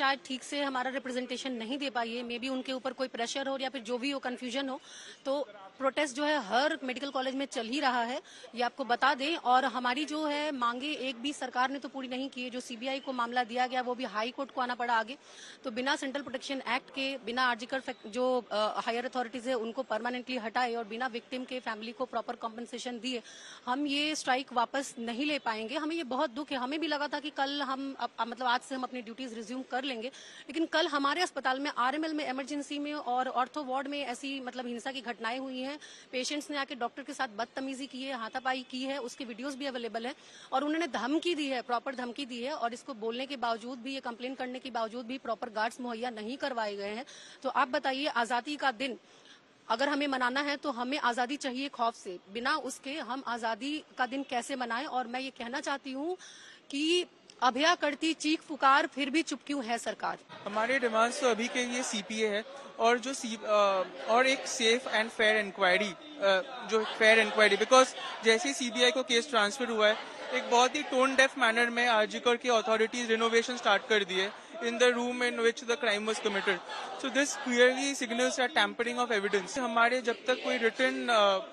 शायद ठीक से हमारा रिप्रेजेंटेशन नहीं दे पाई है, मे बी उनके ऊपर कोई प्रेशर हो या फिर जो भी हो, कंफ्यूजन हो, तो प्रोटेस्ट जो है हर मेडिकल कॉलेज में चल ही रहा है, ये आपको बता दें। और हमारी जो है मांगे एक भी सरकार ने तो पूरी नहीं की है। जो सीबीआई को मामला दिया गया वो भी हाई कोर्ट को आना पड़ा आगे, तो बिना सेंट्रल प्रोटेक्शन एक्ट के, बिना आर्टिकल जो हायर अथॉरिटीज है उनको परमानेंटली हटाए और बिना विक्टिम के फैमिली को प्रॉपर कॉम्पनसेशन दिए हम ये स्ट्राइक वापस नहीं ले पाएंगे। हमें ये बहुत दुख है। हमें भी लगा था कि कल हम मतलब आज से हम अपनी ड्यूटीज रिज्यूम कर लेंगे, लेकिन कल हमारे अस्पताल में आरएमएल में, इमरजेंसी में और ऑर्थो वार्ड में ऐसी मतलब हिंसा की घटनाएं हुई हैं। पेशेंट्स ने आके डॉक्टर के साथ बदतमीजी की है, हाथापाई की है, उसके वीडियोस भी अवेलेबल है और उन्होंने धमकी दी है, प्रॉपर धमकी दी है। और इसको बोलने के बावजूद भी, ये कंप्लेन करने के बावजूद भी प्रॉपर गार्ड्स मुहैया नहीं करवाए गए हैं। तो आप बताइए, आजादी का दिन अगर हमें मनाना है तो हमें आजादी चाहिए खौफ से, बिना उसके हम आजादी का दिन कैसे मनाएं। और मैं ये कहना चाहती हूँ कि अभया करती चीख पुकार, फिर भी चुप क्यों है सरकार। हमारे डिमांड्स तो अभी के लिए सीपीए है और जो और एक सेफ एंड फेयर इंक्वायरी, जो फेयर इंक्वायरी, बिकॉज जैसे ही सीबीआई को केस ट्रांसफर हुआ है, एक बहुत ही टोन डेफ मैनर में आरजीकर की अथॉरिटीज रिनोवेशन स्टार्ट कर दिए in the room in which the crime was committed. So this clearly signals a tampering of evidence. हमारे जब तक कोई written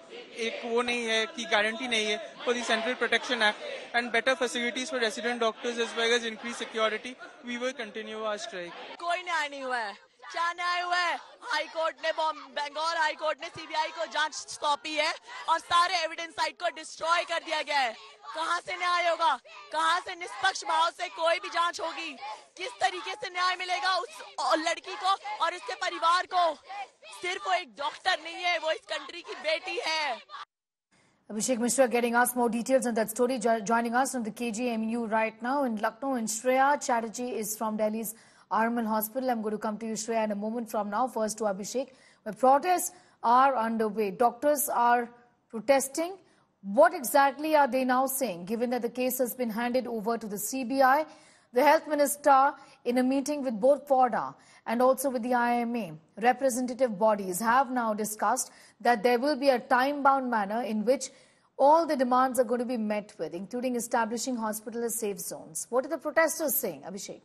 एक वो नहीं है कि गारंटी नहीं है for the Central Protection Act and better facilities for resident doctors as well as increased security, we will continue our strike. कोई न्याय नहीं हुआ है। क्या न्याय हुआ है? हाई कोर्ट ने, बंगाल हाई कोर्ट ने सीबीआई को जांच सौंपी है और सारे एविडेंस साइट को डिस्ट्रॉय कर दिया गया है। कहां से न्याय होगा? कहां से निष्पक्ष भाव से कोई भी जांच होगी? किस तरीके से न्याय मिलेगा उस लड़की को और उसके परिवार को? सिर्फ वो एक डॉक्टर नहीं है, वो इस कंट्री की बेटी है। Abhishek Mishra getting us more details on that story. Joining us from the KGMU right now in Lucknow, and Shreya Chatterjee is from Delhi's Arman Hospital. I'm going to come to you, Shreya, in a moment from now. First to Abhishek, where protests are underway. Doctors are protesting. What exactly are they now saying, given that the case has been handed over to the CBI? The Health Minister, in a meeting with both FODA and also with the IMA, representative bodies have now discussed that there will be a time-bound manner in which all the demands are going to be met with, including establishing hospital as safe zones. What are the protesters saying, Abhishek?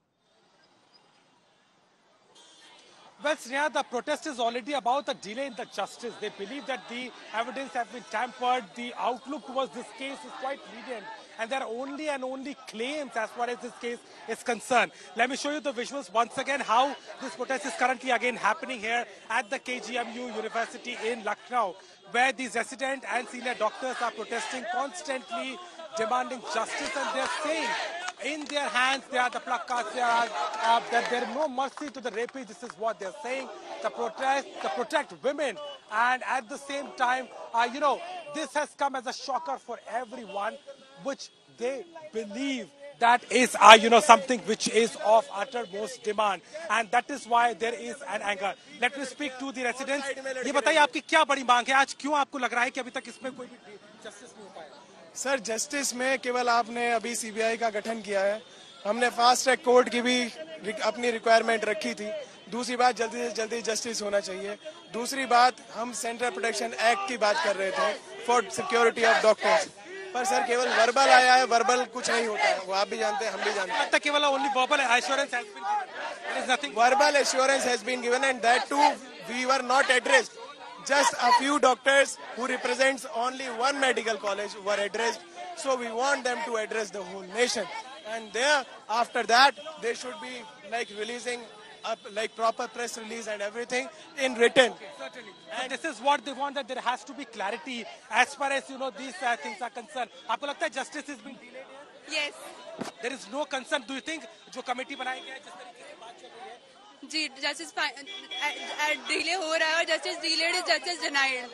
Well, Sneha, the protest is already about the delay in the justice. They believe that the evidence has been tampered. The outlook towards this case is quite lenient. And there are only and only claims as far as this case is concerned. Let me show you the visuals once again, how this protest is currently again happening here at the KGMU University in Lucknow, where these resident and senior doctors are protesting, constantly demanding justice, and they're saying in their hands they are the placards, that there is no mercy to the rapists. This is what they're saying. The protest to protect women, and at the same time, this has come as a shocker for everyone, which they believe that is, something which is of uttermost demand, and that is why there is an anger. Let me speak to the residents. ये बताइए आपकी क्या बड़ी मांग है आज? क्यों आपको लग रहा है कि अभी तक इसमें कोई भी जस्टिस नहीं हो पाया? सर, जस्टिस में केवल आपने अभी सीबीआई का गठन किया है। हमने फास्ट ट्रैक कोर्ट की भी अपनी रिक्वायरमेंट रखी थी। दूसरी बात, जल्दी से जल्दी जस्टिस होना चाहिए। दूसरी बात, हम सेंट्रल प्रोटेक्शन एक्ट की बात कर रहे थे फॉर सिक्योरिटी ऑफ डॉक्टर्स, पर सर केवल वर्बल आया है। वर्बल कुछ नहीं होता है, वो आप भी जानते हैं, हम भी जानते हैं। लगता है केवल only verbal assurance has been given, there is nothing. Verbal assurance has been given and that too we were not addressed. Just a few doctors who represents only one medical college were addressed. So we want them to address the whole nation. And there, after that, they should be like releasing like proper press release and everything in written. Okay, certainly. And this is what they want, that there has to be clarity as far as these things are concerned. आपको लगता है justice has been delayed here? Yes. There is no concern. Do you think जो committee बनाई गई है, जिस तरीके से बात चल रही है, जी, जस्टिस डिले हो रहा है और justice delayed is justice denied.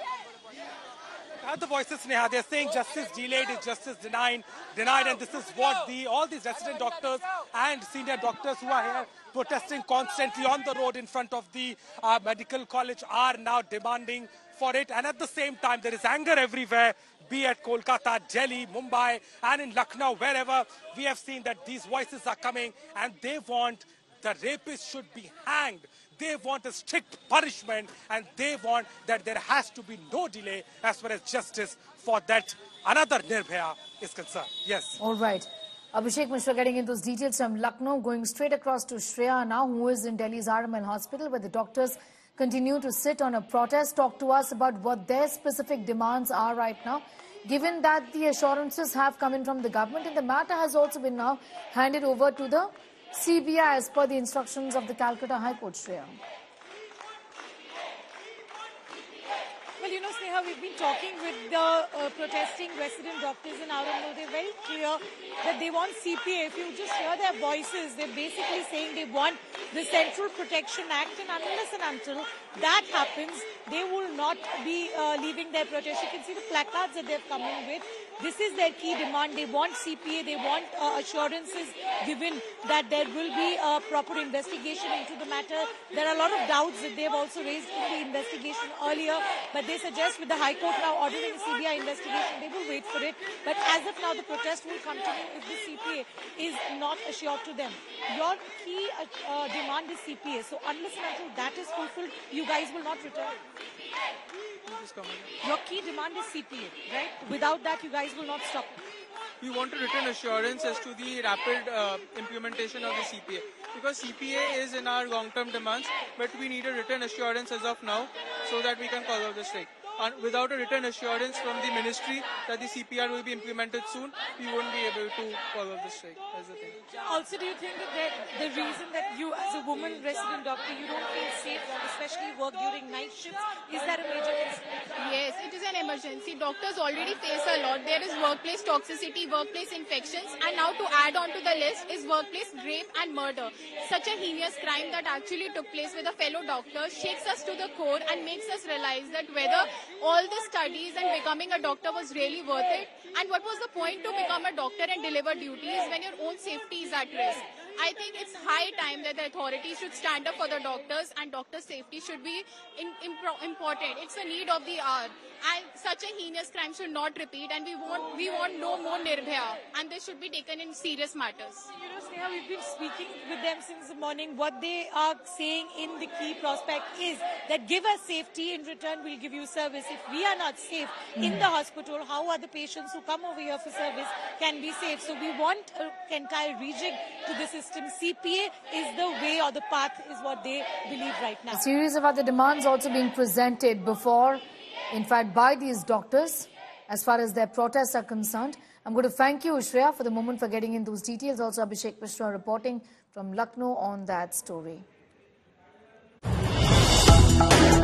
The voices, Neha, they're saying justice delayed is justice denied, and this is what all these resident doctors and senior doctors who are here protesting constantly on the road in front of the medical college are now demanding for it. And at the same time, there is anger everywhere, be it Kolkata, Delhi, Mumbai, and in Lucknow, wherever we have seen that these voices are coming, and they want the rapists should be hanged. They want a strict punishment, and they want that there has to be no delay as far as justice for that another Nirbhaya is concerned. Yes. All right. Abhishek Mishra getting into those details from Lucknow, going straight across to Shreya now, who is in Delhi's RML Hospital, where the doctors continue to sit on a protest. Talk to us about what their specific demands are right now, given that the assurances have come in from the government and the matter has also been now handed over to the CBI as per the instructions of the Calcutta High Court. Shreya. Well, you know, Sneha, we've been talking with the protesting resident doctors in Aurangabad. They're very clear that they want CPA. If you just hear their voices, they're basically saying they want the Central Protection Act, and unless and until that happens, they will not be leaving their protest. You can see the placards that they've come in with. This is their key demand. They want CPA. They want assurances given that there will be a proper investigation into the matter. There are a lot of doubts that they've also raised in the investigation earlier, but they suggest with the High Court now ordering a CBI investigation, they will wait for it. But as of now, the protest will continue if the CPA is not assured to them. Your key demand is CPA. So unless and until that is fulfilled, you guys will not return. Your key demand is CPA, right? Without that, you guys will not stop. We want a written assurance as to the rapid implementation of the CPA. Because CPA is in our long-term demands, but we need a written assurance as of now so that we can call out the strike. And without a written assurance from the ministry that the CPR will be implemented soon, we won't be able to call out the strike. That's the thing. Also, do you think that the reason that you, as a woman resident doctor, you don't feel safe, especially work during night shifts, is that a major concern? Yes, it is an emergency. Doctors already face a lot. There is workplace toxicity, workplace infections, and now to add on to the list is workplace rape and murder. Such a heinous crime that actually took place with a fellow doctor shakes us to the core and makes us realize that whether all the studies and becoming a doctor was really worth it, and what was the point to become a doctor and deliver duties when your own safety is at risk. I think it's high time that the authorities should stand up for the doctors, and doctor safety should be important. It's a need of the hour, and such a heinous crime should not repeat, and we want no more Nirbhaya, and this should be taken in serious matters. You know, Sneha, we've been speaking with them since the morning. What they are saying in the key prospect is that give us safety, in return we'll give you service. If we are not safe in the hospital, how are the patients who come over here for service can be safe? So we want an entire rejig to the system. CPA is the way, or the path is what they believe right now. A series of other demands also being presented before, in fact, by these doctors as far as their protests are concerned. I'm going to thank you, Shreya, for the moment, for getting in those details. Also, Abhishek Mishra reporting from Lucknow on that story.